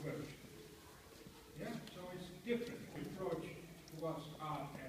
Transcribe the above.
version. Yeah, so it's different approach towards art